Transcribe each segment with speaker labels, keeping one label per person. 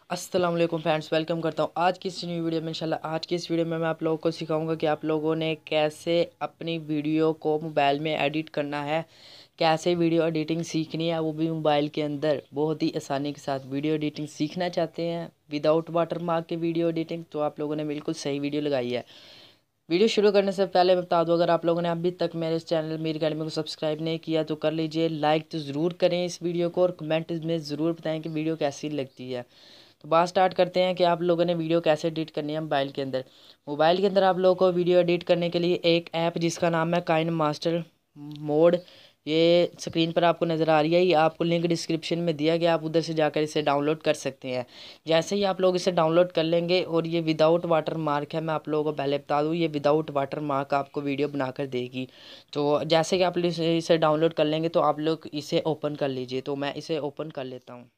Speaker 1: अस्सलाम वालेकुम friends, welcome करता हूँ आज की इस न्यू वीडियो में। इंशाल्लाह आज की इस वीडियो में मैं आप लोगों को सिखाऊंगा कि आप लोगों ने कैसे अपनी वीडियो को मोबाइल में एडिट करना है, कैसे वीडियो एडिटिंग सीखनी है, वो भी मोबाइल के अंदर बहुत ही आसानी के साथ। वीडियो एडिटिंग सीखना चाहते हैं विदाउट वाटरमार्क के वीडियो एडिटिंग, तो आप लोगों ने बिल्कुल सही वीडियो लगाई है। वीडियो शुरू करने से पहले मैं बता दूं, अगर आप लोगों ने अभी तक मेरे इस चैनल मीर अकेडमी को सब्सक्राइब नहीं किया तो कर लीजिए। लाइक तो ज़रूर करें इस वीडियो को और कमेंट में ज़रूर बताएं कि वीडियो कैसी लगती है। तो बात स्टार्ट करते हैं कि आप लोगों ने वीडियो कैसे एडिट करनी है मोबाइल के अंदर। मोबाइल के अंदर आप लोगों को वीडियो एडिट करने के लिए एक ऐप जिसका नाम है काइन मास्टर मोड, ये स्क्रीन पर आपको नज़र आ रही है। ये आपको लिंक डिस्क्रिप्शन में दिया गया, आप उधर से जाकर इसे डाउनलोड कर सकते हैं। जैसे ही आप लोग इसे डाउनलोड कर लेंगे, और ये विदाउट वाटर मार्क है, मैं आप लोगों को पहले बता दूँ, ये विदाउट वाटर मार्क आपको वीडियो बनाकर देगी। तो जैसे कि आप इसे डाउनलोड कर लेंगे तो आप लोग इसे ओपन कर लीजिए। तो मैं इसे ओपन कर लेता हूँ।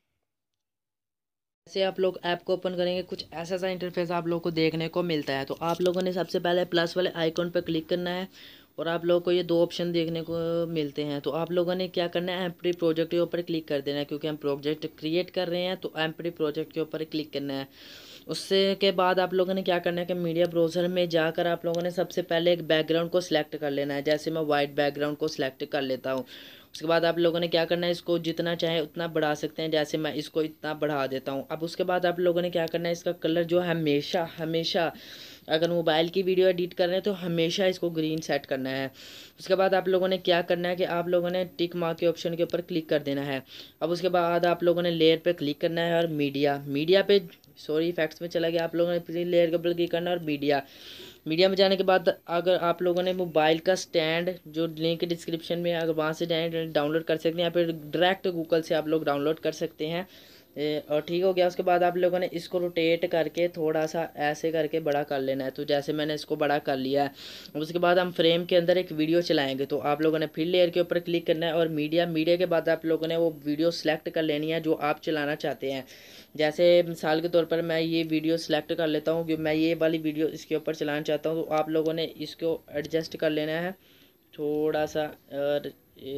Speaker 1: जैसे आप लोग ऐप को ओपन करेंगे, कुछ ऐसा सा इंटरफेस आप लोगों को देखने को मिलता है। तो आप लोगों ने सबसे पहले प्लस वाले आइकॉन पर क्लिक करना है और आप लोगों को ये दो ऑप्शन देखने को मिलते हैं। तो आप लोगों ने क्या करना है, एम्प्टी प्रोजेक्ट के ऊपर क्लिक कर देना है, क्योंकि हम प्रोजेक्ट क्रिएट कर रहे हैं। तो एम्प्टी प्रोजेक्ट के ऊपर क्लिक करना है। उससे के बाद आप लोगों ने क्या करना है कि मीडिया ब्राउज़र में जाकर आप लोगों ने सबसे पहले एक बैकग्राउंड को सिलेक्ट कर लेना है। जैसे मैं वाइट बैकग्राउंड को सिलेक्ट कर लेता हूँ। उसके बाद आप लोगों ने क्या करना है, इसको जितना चाहे उतना बढ़ा सकते हैं। जैसे मैं इसको इतना बढ़ा देता हूँ। अब उसके बाद आप लोगों ने क्या करना है, इसका कलर जो हमेशा हमेशा अगर मोबाइल की वीडियो एडिट कर रहे हैं तो हमेशा इसको ग्रीन सेट करना है। उसके बाद आप लोगों ने क्या करना है कि आप लोगों ने टिक मार्क के ऑप्शन के ऊपर क्लिक कर देना है। अब उसके बाद आप लोगों ने लेयर पे क्लिक करना है और मीडिया पे इफेक्ट्स में चला गया। आप लोगों ने फिर लेयर के ऊपर क्लिक करना है और मीडिया में जाने के बाद अगर आप लोगों ने मोबाइल का स्टैंड जो लिंक डिस्क्रिप्शन में, अगर वहाँ से जाएँ डाउनलोड कर सकते हैं, या फिर डायरेक्ट गूगल से आप लोग डाउनलोड कर सकते हैं। और ठीक हो गया। उसके बाद आप लोगों ने इसको रोटेट करके थोड़ा सा ऐसे करके बड़ा कर लेना है। तो जैसे मैंने इसको बड़ा कर लिया है। उसके बाद हम फ्रेम के अंदर एक वीडियो चलाएंगे। तो आप लोगों ने फिर लेयर के ऊपर क्लिक करना है और मीडिया के बाद आप लोगों ने वो वीडियो सेलेक्ट कर लेनी है जो आप चलाना चाहते हैं। जैसे मिसाल के तौर पर मैं ये वीडियो सेलेक्ट कर लेता हूँ कि मैं ये वाली वीडियो इसके ऊपर चलाना चाहता हूँ। तो आप लोगों ने इसको एडजस्ट कर लेना है थोड़ा सा, और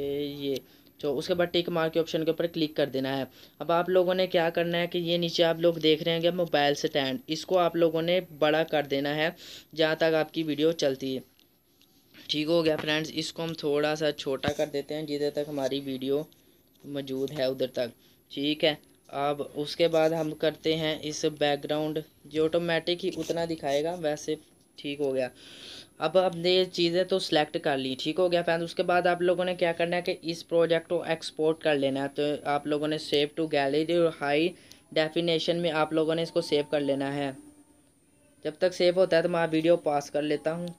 Speaker 1: ये तो उसके बाद टिक मार्क के ऑप्शन के ऊपर क्लिक कर देना है। अब आप लोगों ने क्या करना है कि ये नीचे आप लोग देख रहे हैं मोबाइल स्टैंड, इसको आप लोगों ने बड़ा कर देना है जहाँ तक आपकी वीडियो चलती है। ठीक हो गया फ्रेंड्स, इसको हम थोड़ा सा छोटा कर देते हैं जिधर तक हमारी वीडियो मौजूद है उधर तक। ठीक है। अब उसके बाद हम करते हैं इस बैकग्राउंड जो ऑटोमेटिक ही उतना दिखाएगा वैसे। ठीक हो गया। अब हमने ये चीज़ें तो सिलेक्ट कर ली। ठीक हो गया फ्रेंड्स। उसके बाद आप लोगों ने क्या करना है कि इस प्रोजेक्ट को एक्सपोर्ट कर लेना है। तो आप लोगों ने सेव टू गैलरी और हाई डेफिनेशन में आप लोगों ने इसको सेव कर लेना है। जब तक सेव होता है तो मैं वीडियो पास कर लेता हूँ।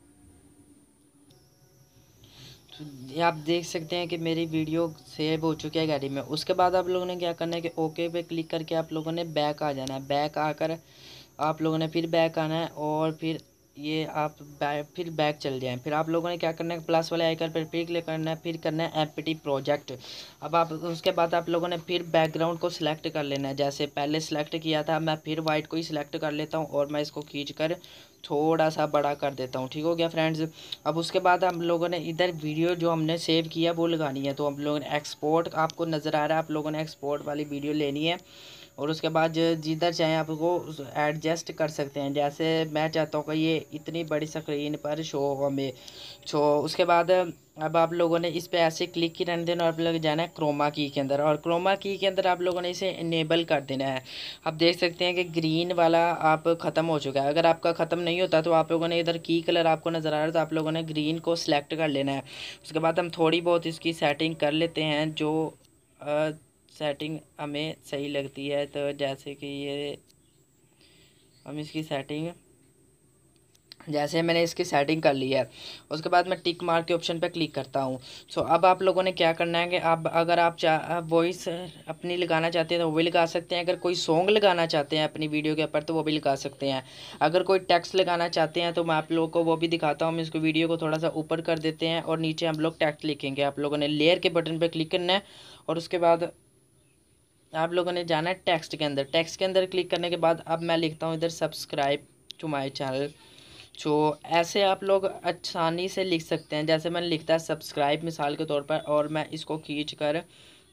Speaker 1: तो ये आप देख सकते हैं कि मेरी वीडियो सेव हो चुकी है गैलरी में। उसके बाद आप लोगों ने क्या करना है कि ओके पे क्लिक करके आप लोगों ने बैक आ जाना है। बैक आकर आप लोगों ने फिर बैक आना है और फिर ये आप फिर बैक चल जाएं। फिर आप लोगों ने क्या करना है, प्लस वाले आइकन पर फिर क्लिक करना है, फिर करना है एम्प्टी प्रोजेक्ट। अब आप उसके बाद आप लोगों ने फिर बैकग्राउंड को सिलेक्ट कर लेना है। जैसे पहले सिलेक्ट किया था, मैं फिर वाइट को ही सिलेक्ट कर लेता हूँ और मैं इसको खींच कर थोड़ा सा बड़ा कर देता हूँ। ठीक हो गया फ्रेंड्स। अब उसके बाद हम लोगों ने इधर वीडियो जो हमने सेव किया वो लगानी है। तो हम लोगों ने एक्सपोर्ट, आपको नज़र आ रहा है, आप लोगों ने एक्सपोर्ट वाली वीडियो लेनी है। और उसके बाद जिधर चाहें आपको एडजस्ट कर सकते हैं। जैसे मैं चाहता हूँ कि ये इतनी बड़ी स्क्रीन पर शो हो हमें। सो उसके बाद अब आप लोगों ने इस पे ऐसे क्लिक ही रहने देना और आप लोग जाना है क्रोमा की के अंदर, और क्रोमा की के अंदर आप लोगों ने इसे इनेबल कर देना है। आप देख सकते हैं कि ग्रीन वाला आप ख़त्म हो चुका है। अगर आपका ख़त्म नहीं होता तो आप लोगों ने इधर की कलर आपको नज़र आ रहा है, तो आप लोगों ने ग्रीन को सिलेक्ट कर लेना है। उसके बाद हम थोड़ी बहुत इसकी सेटिंग कर लेते हैं जो सेटिंग हमें सही लगती है। तो जैसे कि ये हम इसकी सेटिंग, जैसे मैंने इसकी सेटिंग कर ली है, उसके बाद मैं टिक मार्क के ऑप्शन पर क्लिक करता हूँ। सो अब आप लोगों ने क्या करना है कि अब अगर आप वॉइस अपनी लगाना चाहते हैं तो वो भी लगा सकते हैं। अगर कोई सॉन्ग लगाना चाहते हैं अपनी वीडियो के ऊपर तो वो भी लगा सकते हैं। अगर कोई टेक्स्ट लगाना चाहते हैं तो मैं आप लोगों को वो भी दिखाता हूँ। हम इसको वीडियो को थोड़ा सा ऊपर कर देते हैं और नीचे हम लोग टेक्स्ट लिखेंगे। आप लोगों ने लेयर के बटन पर क्लिक करना है और उसके बाद आप लोगों ने जाना है टेक्स्ट के अंदर। टेक्स्ट के अंदर क्लिक करने के बाद अब मैं लिखता हूँ इधर सब्सक्राइब टू माय चैनल। तो ऐसे आप लोग आसानी से लिख सकते हैं। जैसे मैंने लिखता है सब्सक्राइब मिसाल के तौर पर, और मैं इसको खींच कर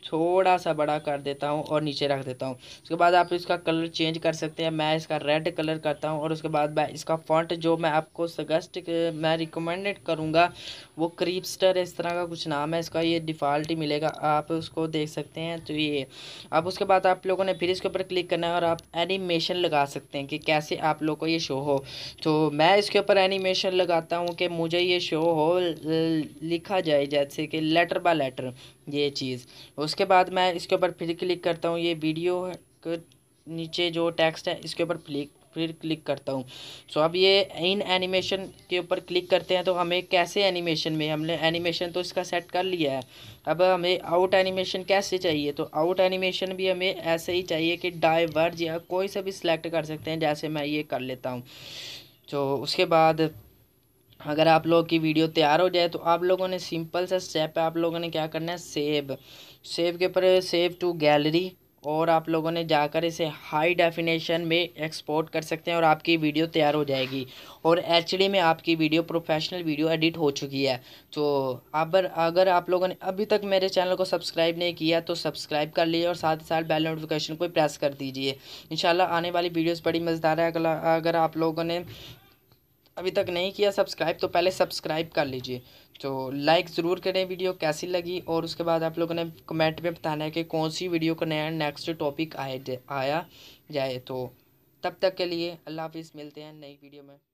Speaker 1: थोड़ा सा बड़ा कर देता हूँ और नीचे रख देता हूँ। उसके बाद आप इसका कलर चेंज कर सकते हैं। मैं इसका रेड कलर करता हूँ और उसके बाद मैं इसका फॉन्ट जो मैं आपको सजेस्ट मैं रिकमेंडेड करूँगा वो क्रीपस्टर इस तरह का कुछ नाम है इसका, ये डिफ़ॉल्ट ही मिलेगा, आप उसको देख सकते हैं। तो ये अब उसके बाद आप लोगों ने फिर इसके ऊपर क्लिक करना है और आप एनिमेशन लगा सकते हैं कि कैसे आप लोग को ये शो हो। तो मैं इसके ऊपर एनिमेशन लगाता हूँ कि मुझे ये शो हो लिखा जाए जैसे कि लेटर बाय लेटर ये चीज़। उसके बाद मैं इसके ऊपर फिर क्लिक करता हूँ, ये वीडियो के नीचे जो टेक्स्ट है इसके ऊपर फिर क्लिक करता हूँ। सो अब ये इन एनिमेशन के ऊपर क्लिक करते हैं तो हमें कैसे एनिमेशन में, हमने एनिमेशन तो इसका सेट कर लिया है, अब हमें आउट एनिमेशन कैसे चाहिए। तो आउट एनिमेशन भी हमें ऐसे ही चाहिए कि डाइवर्ज या कोई सा भी सिलेक्ट कर सकते हैं, जैसे मैं ये कर लेता हूँ। तो उसके बाद अगर आप लोग की वीडियो तैयार हो जाए तो आप लोगों ने सिंपल सा स्टेप है, आप लोगों ने क्या करना है, सेव के ऊपर सेव टू गैलरी, और आप लोगों ने जाकर इसे हाई डेफिनेशन में एक्सपोर्ट कर सकते हैं और आपकी वीडियो तैयार हो जाएगी और एचडी में आपकी वीडियो प्रोफेशनल वीडियो एडिट हो चुकी है। तो अगर आप लोगों ने अभी तक मेरे चैनल को सब्सक्राइब नहीं किया तो सब्सक्राइब कर लीजिए और साथ ही साथ बेल नोटिफिकेशन को प्रेस कर दीजिए। इंशाल्लाह आने वाली वीडियोज़ बड़ी मज़ेदार है। अगर आप लोगों ने अभी तक नहीं किया सब्सक्राइब तो पहले सब्सक्राइब कर लीजिए। तो लाइक ज़रूर करें वीडियो कैसी लगी, और उसके बाद आप लोगों ने कमेंट में बताना है कि कौन सी वीडियो का नया नेक्स्ट टॉपिक आया जाए। तो तब तक के लिए अल्लाह हाफिज़, मिलते हैं नई वीडियो में।